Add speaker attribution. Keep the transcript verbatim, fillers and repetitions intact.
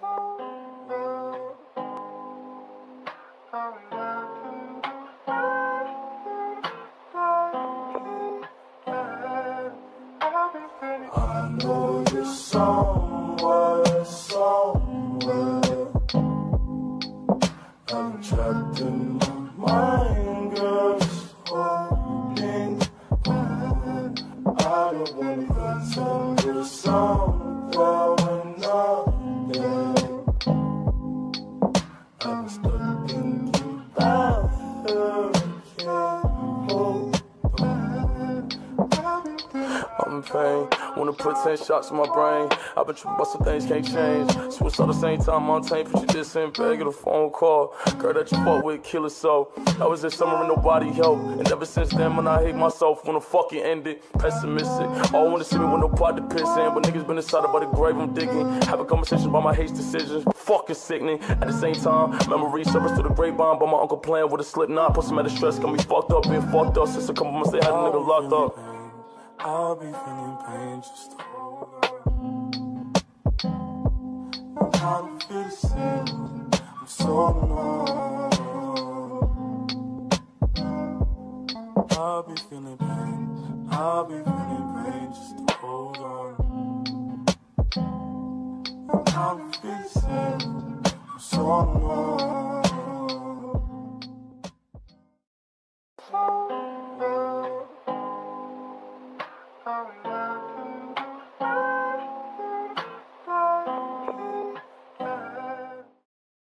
Speaker 1: I know you're somewhere, somewhere. I'm trapped in my mind, girl, just hoping. I don't wanna pretend you're somewhere when I'm there. I'm stuck thinking about her, can't hold on. I'm in pain, wanna put ten shots in my brain. I've been tripping about some things can't change. Switch all the same time, I'm tame, put you this in bag, get a phone call. Girl that you fought with, kill her so. I was this summer and nobody helped. And ever since then, when I hate myself, wanna fucking end it. Pessimistic, all wanna see me with no pot to piss in. But niggas been inside about the grave I'm digging. Have a conversation about my hate decisions, fucking sickening. At the same time, memories surface through the grapevine. But my uncle playing with a slip knot, put some out of stress, got me fucked up, been fucked up since a couple months they had a nigga locked up.
Speaker 2: I'll be feeling pain, just hold on. I'm trying to feel the same, I'm so numb. I'll be feeling pain, I'll be feeling pain, just hold on. I'm trying to feel the same, I'm so numb.